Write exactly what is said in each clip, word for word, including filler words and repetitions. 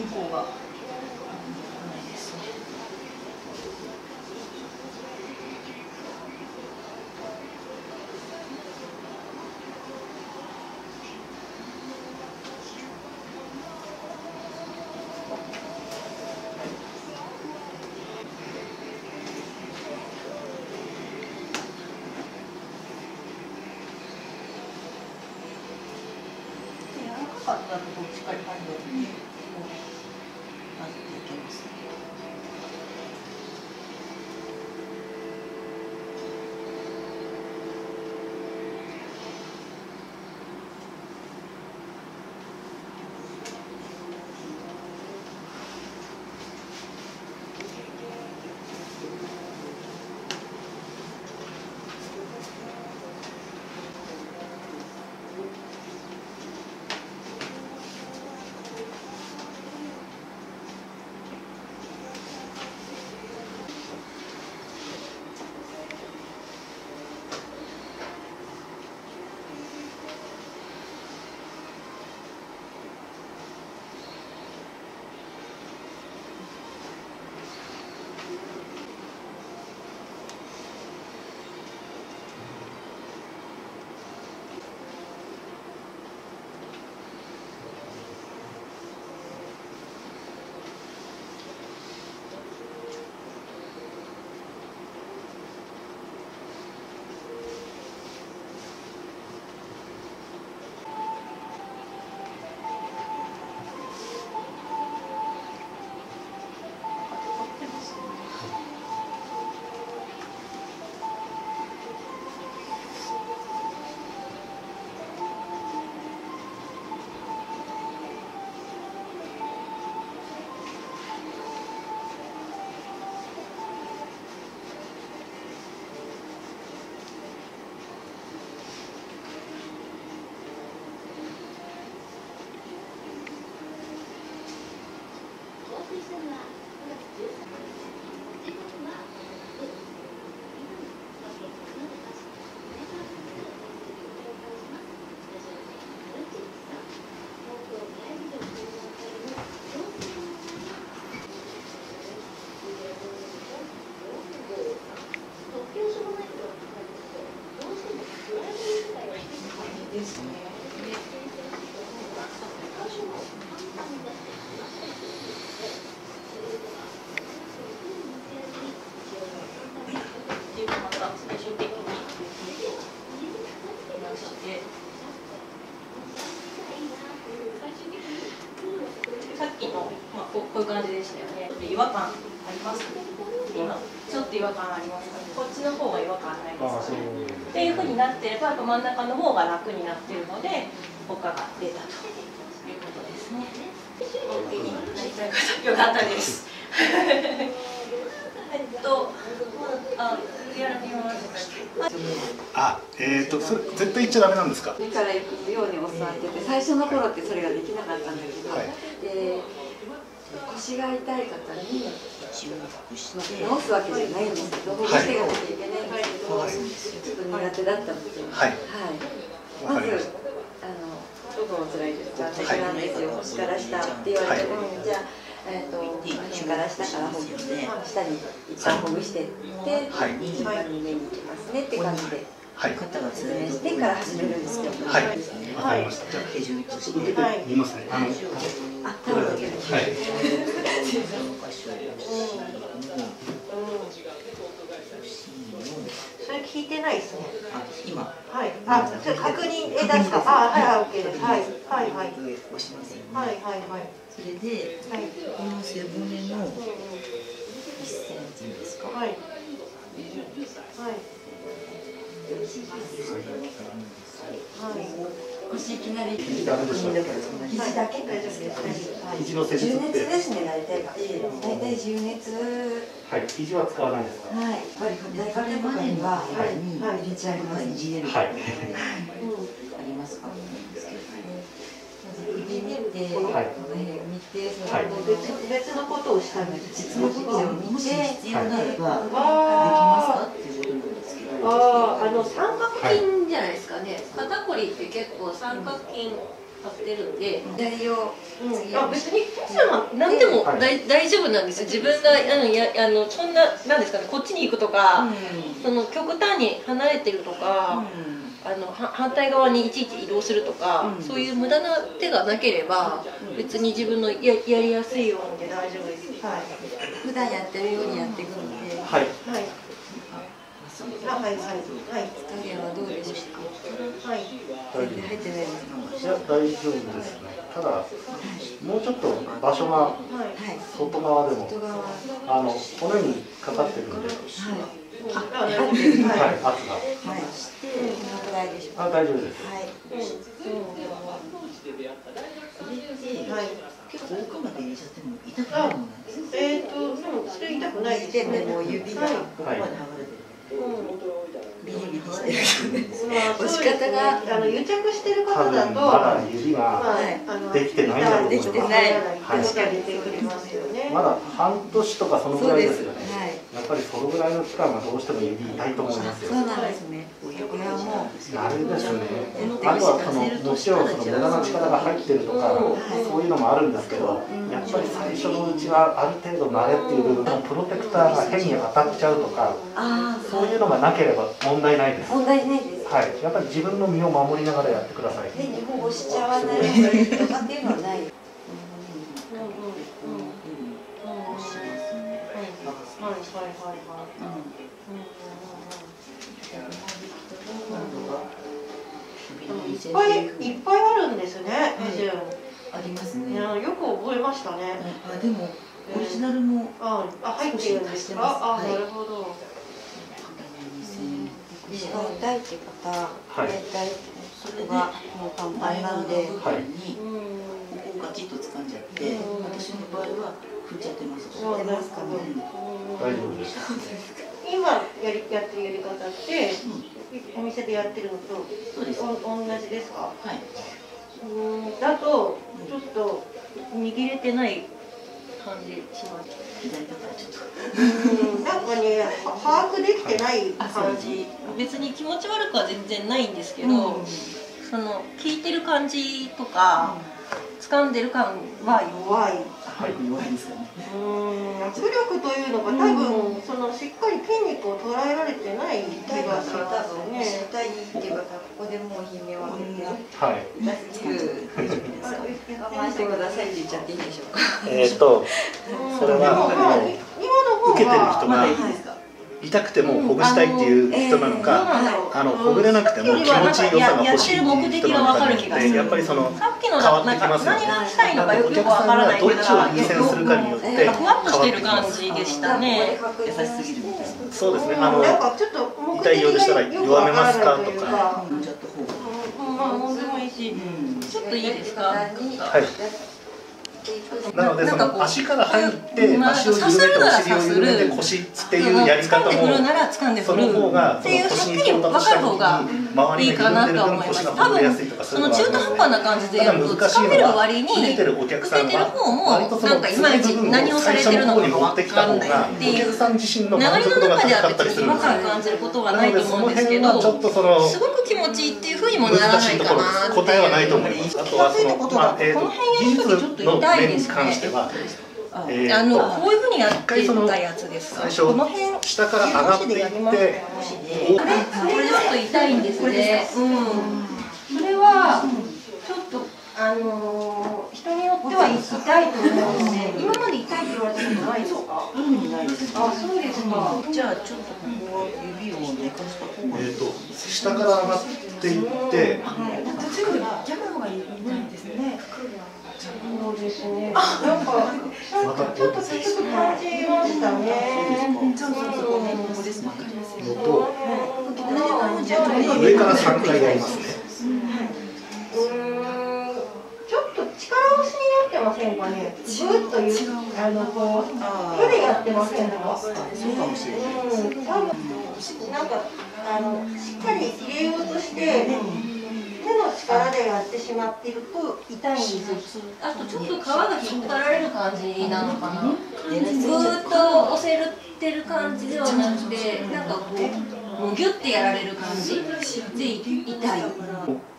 向がないですね。かったらこっちから入るようにこうなっていきますね。ですね。さっきの、まあ、こういう感じでしたよね。違和感ありますか？今ちょっと違和感ありますか？こっちの方が違和感ないですかね。っていうふうになっていれば、真ん中の方が楽になっているので、他が出たということですね。お受けになりたい方、よかったです。えっと、あ、やらみます。 あ、えっと、それ絶対言っちゃダメなんですか？ 目から行くように教わってて、最初の頃ってそれができなかったんだけど、はい、で腰が痛い方に直すわけじゃないんですけど、ほぐしていかなきゃいけないんですけど、はい、ちょっと苦手だったので、はい、はい、まずあのどこが辛いですか？私なんですよ、腰から下って言われて、うん、じゃあ。えっと、腰から下からほぐして、下に一旦ほぐしていって、順番に上に行きますねって感じで、肩が説明してから始めるんですけど。 はい、わかりました。じゃあ手順として受けてみますね。あの、 あ、タオルだけで。はい。 それ聞いてないですね。 あ、今。 はい。あ、それ確認え出すか。あ、はい、はい、オッケーです。はい、はい、はい。 押しますよね。 はい、はい、はい。 それで、この背骨のいっセンチですか。はい。はい。 腰いきなり肘だけでしょ。 肘だけ肘の施術って。 重熱ですね、大体が。大体重熱。 はい、肘は使わないですか。 はい。やっぱり大体までには入れちゃいますね。 はい。 ありますか。 首見て、この辺見て、その別のことをしたんです。 別のことを見て、 必要ならばできますかっていうことなんですけど。 ああ、あの三角筋じゃないですかね。肩こりって結構三角筋張ってるんで。 代用あ、別に何でも大大丈夫なんですよ。自分があのやあのそんななんですかね、こっちに行くとか、その極端に離れてるとか。あのは反対側にいちいち移動するとか、うん、そういう無駄な手がなければ、うん、別に自分の や, やりやすいようにで大丈夫です。はい。 普段やってるようにやっていくので。 はい。はい。 あ、はいはいはい。 加減はどうでしょうか。はい。 大丈夫。入ってないですか。 いや大丈夫ですね。ただ、はい、もうちょっと場所が外側でも、はい、あの骨にかかってるんで。はいあ、はい、圧が。はい。 大丈夫です。はい。 はい。結構奥まで入れちゃっても痛くないものなんですか。 えっと、でもそれ痛くないですね。 もう指がここまで剥がれてる。ビリビリしてる。押し方があの癒着してる方だとまだ指ができてないんだと思います。 できてない。 確かに出てくりますよね。 まだ半年とかそのぐらいですよね。やっぱりそのぐらいの期間がどうしても指痛いと思いますよ。 そうなんですね。これはもうあれですね。あとはそのもちろんその無駄な力が入ってるとかそういうのもあるんですけど、やっぱり最初のうちはある程度慣れっていう部分のプロテクターが変に当たっちゃうとか、そういうのがなければ問題ないです。 問題ないです。 はい。やっぱり自分の身を守りながらやってください。 変に保護しちゃわないとかっていうのはない。 いっぱいいっぱいあるんですね。 ありますね。 よく覚えましたね。 あ、でもオリジナルもあ、入ってるんですか。あ、なるほど。 腰が痛いって方、大体それがもうパンパンなんで、 ここをガチッと掴んじゃって、私の場合は振っちゃってます。 振ってますかね。 大丈夫です。 今やりやってるやり方って、お店でやってるのと同じですか？ はい。 うん、だとちょっと握れてない感じします。 左肩はちょっと。 うん、なんかね、把握できてない感じ。 別に気持ち悪くは全然ないんですけど、うん、その聞いてる感じとか、うん、掴んでる感は弱い。 はい、弱いですかね。 うん、圧力というのが多分、うん、そのしっかり筋肉を捉えられてない気がしますね。 痛いっていう方、ここでもう悲鳴を上げて、 はい。 大丈夫ですか？我慢してくださいって言っちゃっていいでしょうか。 えっと、それは受けてる人が痛くてもほぐしたいっていう人なのか、あのほぐれなくても気持ちよさが欲しいっていう人なのかによってやっぱりその変わってきますよね。お客さんがどっちを優先するかによって変わってきます。 でしたね。 優しすぎるみたいな。 そうですね。あの痛いようでしたら弱めますかとか。 ちょっとほう。 まあもんでもいいし、ちょっといいですか。はい。 なのでその足から入って足を緩めてお尻を緩めて腰っていうやり方もその方がその腰に到達した時に周りが緩んでる分腰がほぐれやすいとかそういうのがあるので、 その中途半端な感じでやると掴める割に受けてるお客さん受けてる方もなんかいまいち何をされてるのかが分かんないっていう流れの中では別に違和感感じることはないと思うんですけど、すごく気持ちいいっていうふうにもならないかなって。 答えはないと思います。あとはそのまあえっと技術の面に関しては。 あのこういうふうにやってたやつですか。 最初下から上がっていって、 あれそれちょっと痛いんですね。うん。それはちょっとあの人によっては痛いと思うので、今まで痛いって言われたことないですか？ ないです。 あ、そうですか。 じゃあちょっとここ指を寝かした方が。 えっと下から上がっていって、 なんか全部逆の方がいいんですね。 そうですね。なんかちょっときつく感じましたね。 そうそうそう。ここですね。 のと上からさんかいやりますね。 うん。ちょっと力押しになってませんかね。ぐっというあのこう手でやってませんか。 そうかもしれない。 うん。多分なんかあのしっかり入れようとして。手の力でやってしまっていると痛いんですよ。 あとちょっと皮が引っ張られる感じなのかな。ぐーっと押せてる感じではなくて、なんかこうもうギュッてやられる感じで痛い。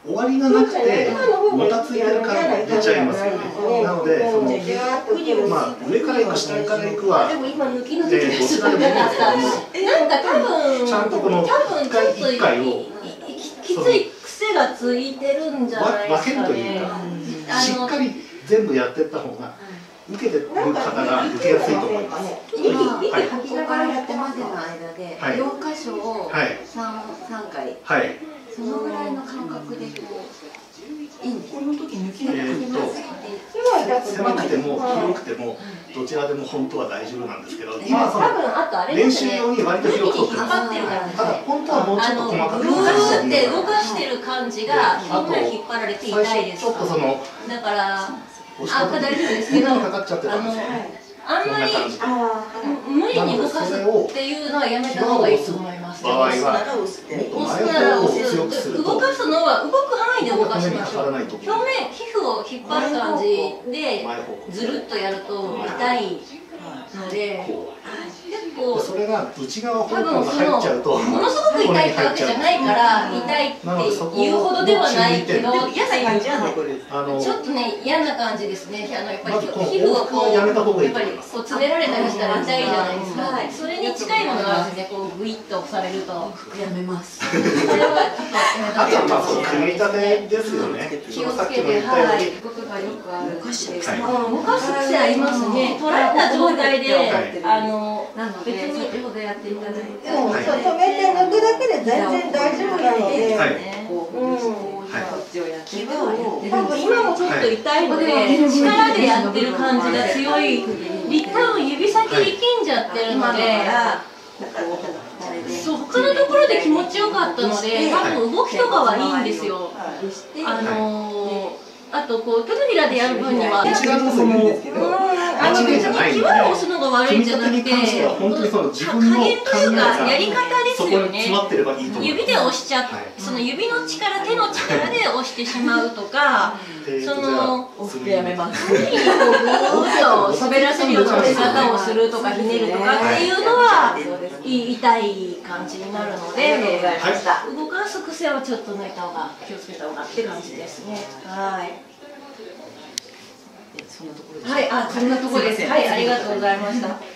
終わりがなくてもたついてる感が出ちゃいますよね。なのでそのまあ上から行く下から行くはでも今抜きの時でどちらでもいいんですけど、 なんか多分ちゃんとこの多分一回一回をきつい癖がついてるんじゃないです分けるかね。 というか、 あのしっかり全部やっていった方が受けてる方が受けやすいと思います。 今、 はい吐きながらやってまでの間で、 はいよん箇所をはい三三回、 はい。 そのぐらいの感覚でこういいんです。 この時抜きなくてえーと狭くても広くてもどちらでも本当は大丈夫なんですけど、今はその多分あとあれで練すね。 習用に割と広く引っ取ってます。 張ってるからね。 ただ本当はもうちょっとあの細かくぐーって動かししてる感じが表面引っ張られて痛いです。 ちょっとそのだから押し込んであ大丈夫ですけど、 変にかかっちゃってたんですよ。 あんまりこんな感じで無理に動かすっていうのはやめた方がいいと思います。 場合はなら押すでもっと押すなら前の方を押す。 強くすると動かすのは動く範囲で動かしましょう。 骨にかからないと表面皮膚を引っ張る感じで前方向ずるっとやると痛いので、 こ結う構それが内側方多向が分その入っちゃうとものすごく痛いってわけじゃないから痛いって言うほどではないけど嫌な感じはない。 あのちょっとね嫌な感じですね。あのやっぱりまずこの皮膚をこう往復はやめた方がいいやっぱりこう詰められたりしたら痛いじゃないですか。それに近いものがあるんですね。こうグイッと押されると。 やめます。 それはちょっとやめたあとは方がいいまあその組み立てですよね。 気をさっきもつけて、 言ったようにはい、ことがよくあるんです。 は動かす癖ありますね。取られた状態で、 はいあの、 なので、 別に先ほどやっていただいた、 うん、そう止めて抜くだけで全然大丈夫なので、 はいこう、 うんこっちをやってるのはやってる多分今もちょっと痛いので、力でやってる感じが強い。多分指先力んじゃってるので、そう、他のところで気持ちよかったので、多分動きとかはいいんですよ。あのー、あとこう手のひらでやる分には、 内側のそのあの別に際を押すのが悪いんじゃなくて、 組み立てに関しては本当にその自分の加減というかやり方ですそこによね。 詰まってればいいと思います。 指で押しちゃ、その指の力、手の力で押してしまうとか、その往復やめます。 無理にこうぐーっと滑らせるような押し方をするとかひねるとかっていうのは痛い感じになるので、動かす癖はちょっと抜いた方が気をつけた方がって感じですね。はい。 そんなところではい、あ、そんなところです。はい、ありがとうございました。